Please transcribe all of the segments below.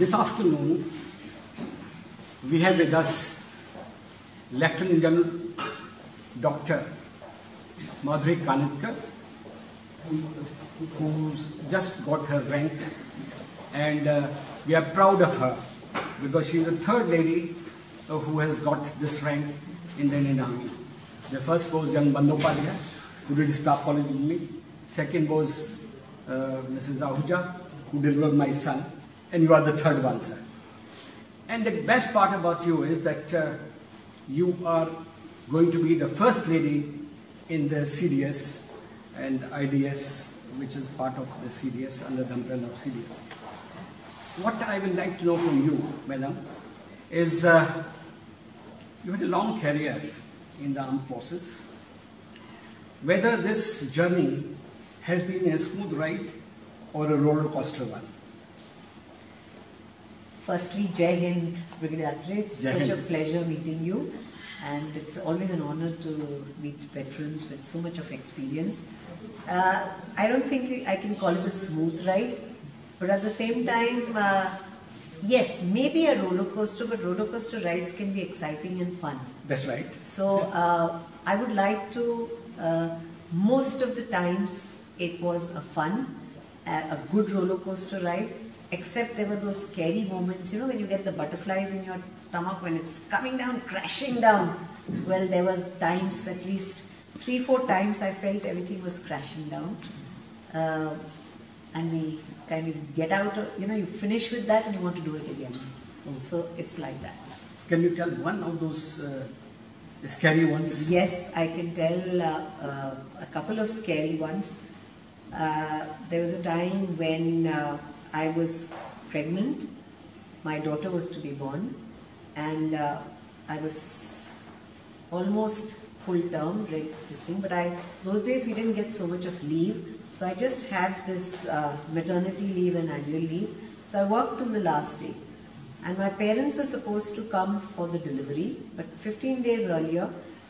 This afternoon, we have with us Lieutenant General Dr. Madhuri Kanitkar, who's just got her rank, and we are proud of her because she is the third lady who has got this rank in the Indian Army. The first was General Bandyopadhyay, who did staff college with me. Second was Mrs. Ahuja, who delivered my son, and you are the third one, sir. And the best part about you is that you are going to be the first lady in the CDS and IDS, which is part of the CDS, under the umbrella of CDS. What I would like to know from you, madam, is you had a long career in the armed forces. Whether this journey has been a smooth ride or a roller coaster one? Firstly, Jai Hind, Brigadier. It's such a pleasure meeting you, and it's always an honor to meet veterans with so much of experience. I don't think I can call it a smooth ride, but at the same time, yes, maybe a roller coaster, but roller coaster rides can be exciting and fun. That's right. So I would like to, most of the times it was a fun, a good roller coaster ride, except there were those scary moments, you know, when you get the butterflies in your stomach, when it's coming down, crashing down. Well, there was times, at least 3-4 times I felt everything was crashing down. And we kind of get out, you know, you finish with that and you want to do it again. So it's like that. Can you tell one of those scary ones? Yes, I can tell a couple of scary ones. There was a time when I was pregnant, my daughter was to be born, and I was almost full term, this thing, but those days we didn't get so much of leave, so I just had this maternity leave and annual leave, so I worked till the last day, and my parents were supposed to come for the delivery, but 15 days earlier,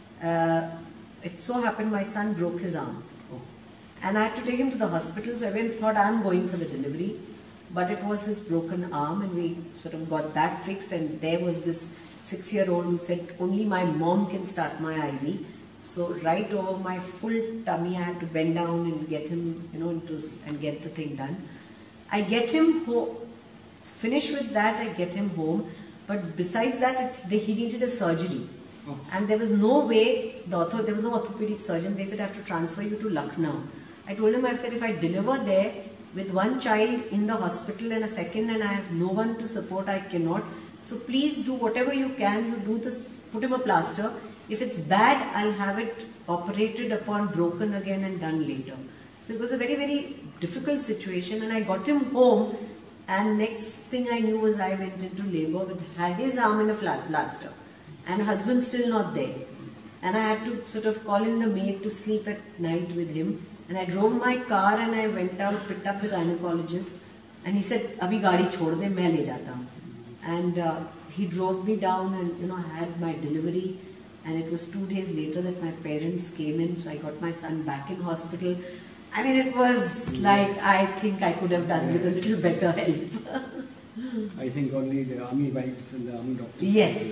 it so happened my son broke his arm, and I had to take him to the hospital, so I thought I'm going for the delivery. But it was his broken arm, and we sort of got that fixed, and there was this 6-year-old who said only my mom can start my IV. So right over my full tummy I had to bend down and get him, you know, and get the thing done. I get him home, finish with that, I get him home, but besides that he needed a surgery. And there was no way, there was no orthopedic surgeon. They said I have to transfer you to Lucknow. I told him, I said if I deliver there, with one child in the hospital and a second, and I have no one to support, I cannot. So please do whatever you can, you do this, put him a plaster. If it's bad, I'll have it operated upon, broken again and done later. So it was a very, very difficult situation, and I got him home, and next thing I knew was I went into labor with his arm in a flat plaster, and husband still not there. And I had to sort of call in the maid to sleep at night with him. And I drove my car and I went out, picked up the gynecologist, and he said, "Abhi gaadi chhod de, main le jata hu." And he drove me down, and you know, I had my delivery, and it was 2 days later that my parents came in, so I got my son back in hospital. I mean, it was like, I think I could have done with a little better help. I think only the army wives and the army doctors.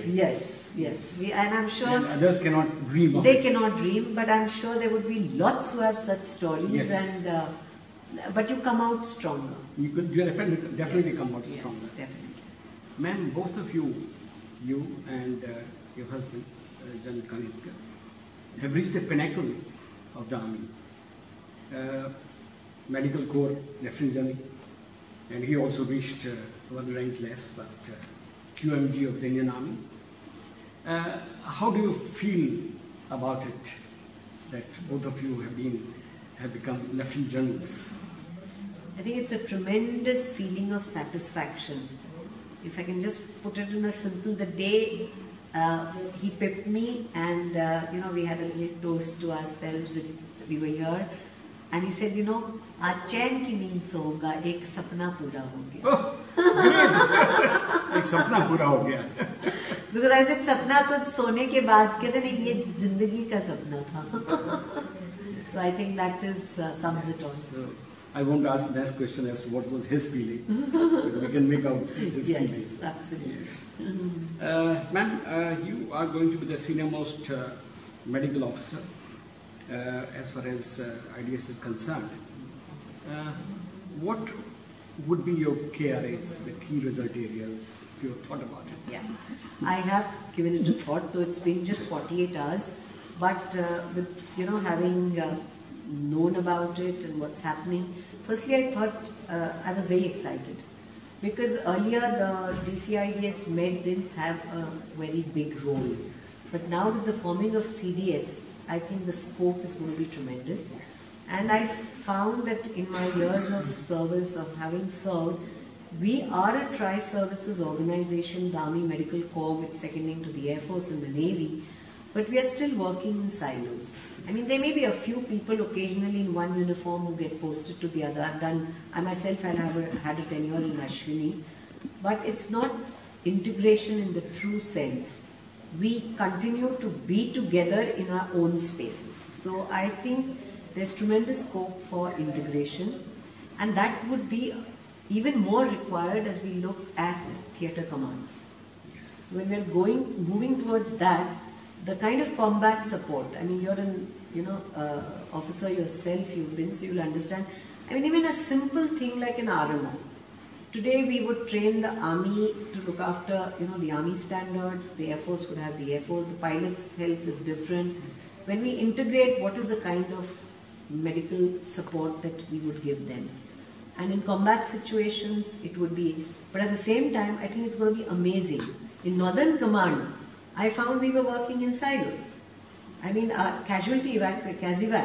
Yes. And I'm sure and others cannot dream of They it. cannot dream, but I'm sure there would be lots who have such stories. Yes. And but you come out stronger. You definitely come out stronger. Yes, definitely. Ma'am, both of you and your husband, General Kanitkar, have reached the pinnacle of the army. Medical Corps, Lieutenant General, and he also reached one rank less, but QMG of the Indian Army. How do you feel about it that both of you have become Lieutenant Generals? I think it's a tremendous feeling of satisfaction. If I can just put it in a simple, the day he pipped me, and you know, we had a little toast to ourselves, we were here, and he said, you know, आज चैन की नींद सोऊंगा, एक सपना पूरा हो गया. एक सपना पूरा हो गया. Because I said सपना तो सोने के बाद, कहते नहीं, ये जिंदगी का सपना था. So I think that is sums it all. So, I won't ask the next question as to what was his feeling. But we can make out his feeling. Yes, absolutely. Yes. Ma'am, you are going to be the senior most medical officer as far as IDS is concerned. What would be your KRAs, the key result areas, if you have thought about it? Yeah, I have given it a thought, though it's been just 48 hours. But with having known about it and what's happening, firstly I thought I was very excited because earlier the DCIDS Med didn't have a very big role. But now with the forming of CDS, I think the scope is going to be tremendous. And I found that in my years of service, of having served, we are a tri-services organization, the Army Medical Corps with seconding to the Air Force and the Navy, but we are still working in silos. I mean, there may be a few people occasionally in one uniform who get posted to the other. I myself had a tenure in Ashwini, but it's not integration in the true sense. We continue to be together in our own spaces. So I think there's tremendous scope for integration, and that would be even more required as we look at theatre commands. So when we're moving towards that, the kind of combat support, I mean, you're an officer yourself, you've been, so you'll understand. I mean, even a simple thing like an RMO. Today we would train the Army to look after, the Army standards, the Air Force would have the Air Force, the pilot's health is different. When we integrate, what is the kind of medical support that we would give them? And in combat situations, it would be, but at the same time, I think it's going to be amazing. In Northern Command, I found we were working in silos. I mean, our casualty evac, CASEVAC,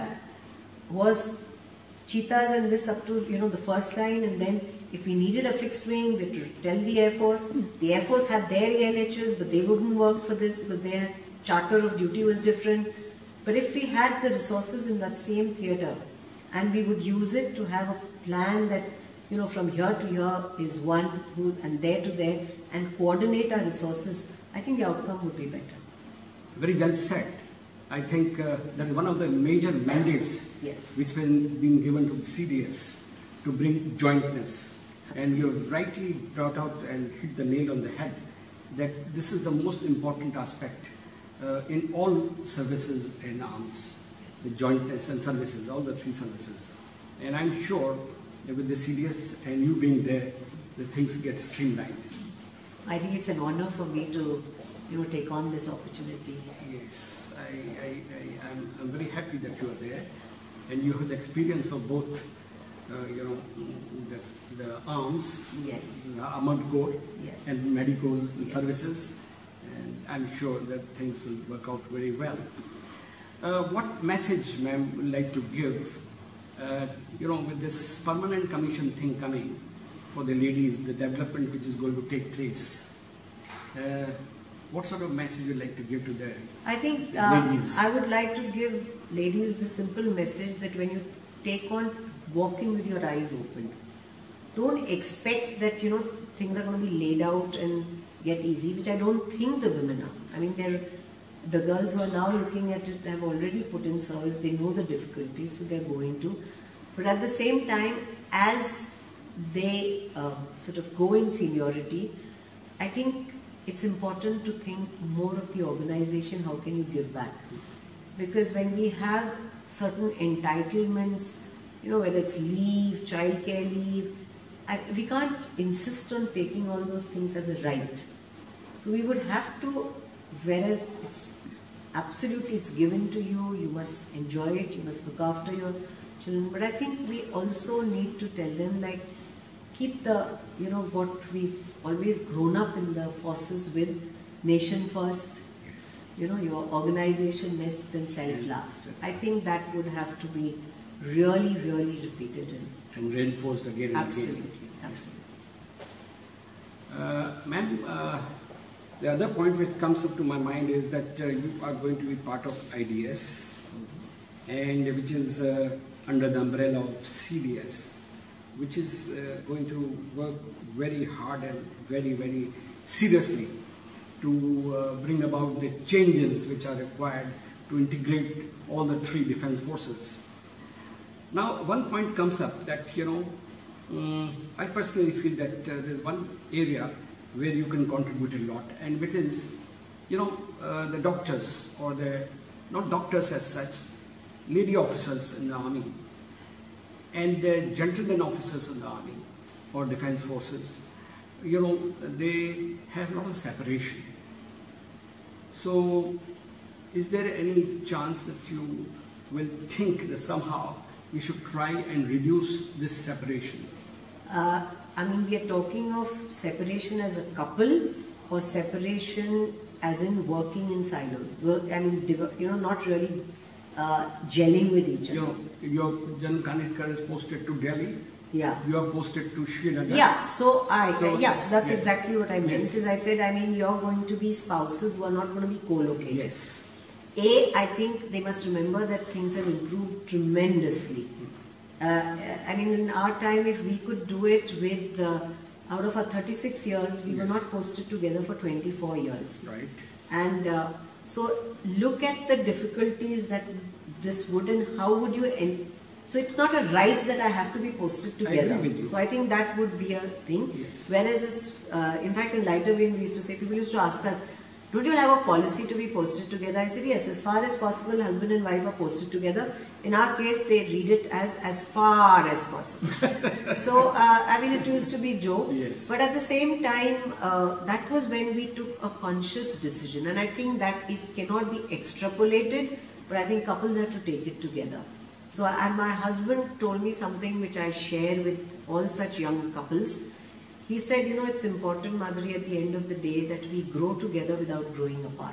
was cheetahs and this up to, the first line, and then if we needed a fixed wing, we had to tell the Air Force. The Air Force had their ALHs, but they wouldn't work for this because their charter of duty was different. But if we had the resources in that same theatre, and we would use it to have a plan that, from here to here is one, and there to there, and coordinate our resources, I think the outcome would be better. Very well said. I think that is one of the major mandates which have been given to the CDS to bring jointness. Absolutely. And you have rightly brought out and hit the nail on the head that this is the most important aspect in all services and arms, the jointness and services, all the three services. And I'm sure that with the CDS and you being there, the things get streamlined. I think it's an honor for me to, take on this opportunity. Yes, I'm very happy that you are there, and you have the experience of both, the arms, the armored corps, and medicos and services, and I'm sure that things will work out very well. What message, ma'am, would like to give, with this permanent commission thing coming for the ladies, the development which is going to take place? What sort of message would you like to give to the ladies? I would like to give ladies the simple message that when you take on walking with your eyes open, don't expect that things are going to be laid out and get easy, which I don't think the women are. I mean, the girls who are now looking at it have already put in service, they know the difficulties, so they're going to. But at the same time, as they sort of go in seniority, I think it's important to think more of the organization, how can you give back? Because when we have certain entitlements, whether it's leave, childcare leave, we can't insist on taking all those things as a right. So we would have to, whereas it's given to you, you must enjoy it, you must look after your children. But I think we also need to tell them, keep the, what we've always grown up in the forces with, nation first, your organization next and self last. I think that would have to be really, really repeated and reinforced again and again. Absolutely. Ma'am, the other point which comes up to my mind is that you are going to be part of IDS, and which is under the umbrella of CDS, which is going to work very hard and very, very seriously to bring about the changes which are required to integrate all the three defense forces. Now, one point comes up that, I personally feel that there's one area where you can contribute a lot, and which is, the doctors, or not doctors as such, lady officers in the army, and the gentlemen officers in the army or defense forces, they have a lot of separation. So, is there any chance that you will think that somehow we should try and reduce this separation? We are talking of separation as a couple, or separation as in working in silos. Not really gelling with each other. Your General Kanitkar is posted to Delhi. Yeah. You are posted to Srinagar. Yeah. So that's yes. exactly what I meant. Yes. Is I said, you're going to be spouses who are not going to be co-located. Yes. I think they must remember that things have improved tremendously. In our time, if we could do it with, out of our 36 years, we were not posted together for 24 years. Right. And so look at the difficulties that this would, and how would you end. So it's not a right that I have to be posted together. I agree with you. So I think that would be a thing. Yes. Whereas, in fact, in lighter vein, we used to say, people used to ask us, don't you have a policy to be posted together? I said, yes, as far as possible, husband and wife are posted together. In our case, they read it as far as possible. So, it used to be joke. Yes. But at the same time, that was when we took a conscious decision. And I think that cannot be extrapolated, but I think couples have to take it together. So, and my husband told me something which I share with all such young couples. He said, it's important, Madhuri, at the end of the day, that we grow together without growing apart.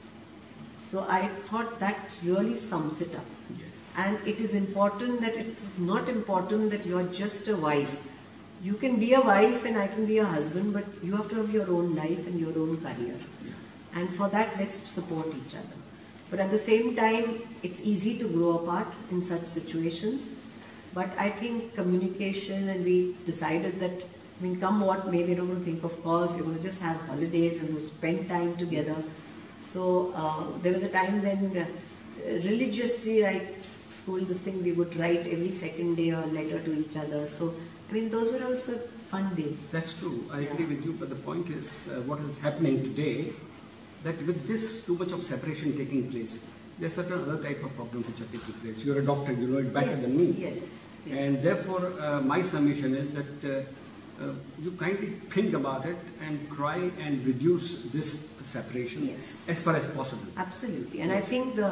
So I thought that really sums it up. Yes. And it is important that it's not important that you're just a wife. You can be a wife and I can be a husband, but you have to have your own life and your own career. Yeah. And for that, let's support each other. But at the same time, it's easy to grow apart in such situations. But I think communication, and we decided that, come what may, we don't want to think of calls, we're going to just have holidays, we're going to spend time together. So there was a time when religiously, like school, this thing, we would write every second day a letter to each other. So, those were also fun days. That's true. I agree with you. But the point is, what is happening today, that with this too much of separation taking place, there's certain other type of problems which are taking place. You're a doctor, you know it better than me. Yes. And therefore, my summation is that you kindly think about it and try and reduce this separation as far as possible. Absolutely. And yes. I think the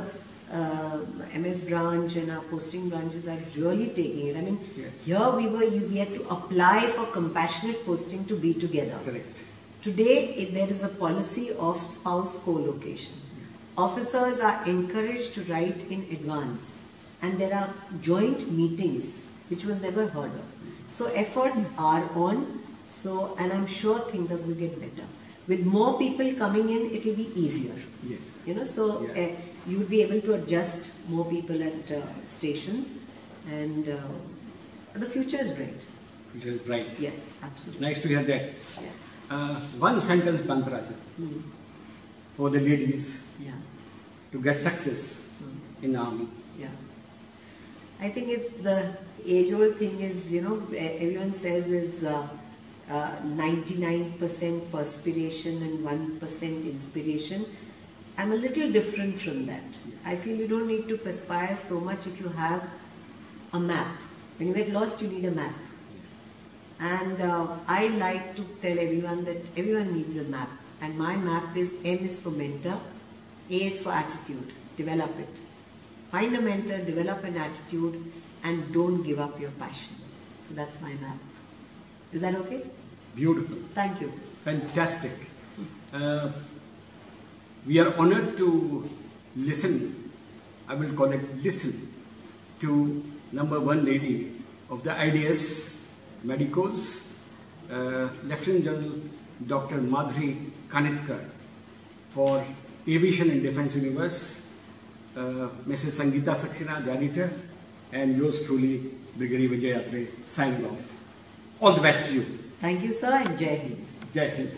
MS branch and our posting branches are really taking it. Here we had to apply for compassionate posting to be together. Correct. Today, there is a policy of spouse co-location. Officers are encouraged to write in advance, and there are joint meetings, which was never heard of. So efforts are on, and I'm sure things are going to get better. With more people coming in, it will be easier. Yes. You would be able to adjust more people at stations, and the future is bright. Future is bright. Yes, absolutely. Nice to hear that. Yes. One sentence mantra for the ladies to get success in the army. Yeah. I think the age-old thing is, everyone says is 99% perspiration and 1% inspiration. I'm a little different from that. I feel you don't need to perspire so much if you have a map. When you get lost, you need a map. And I like to tell everyone that everyone needs a map. And my map is M is for mentor, A is for attitude. Develop it. Find a mentor, develop an attitude, and don't give up your passion. So that's my map. Is that okay? Beautiful. Thank you. Fantastic. We are honored to listen, I will call it listen, to #1 lady of the IDS Medicos, Lieutenant General Dr. Madhuri Kanitkar, for Aviation and Defence Universe, Mrs. Sangeeta Saxena, the editor, and yours truly, Brigadier Vijay Atre, signing off. All the best to you. Thank you, sir, and Jai Hind. Jai Hind.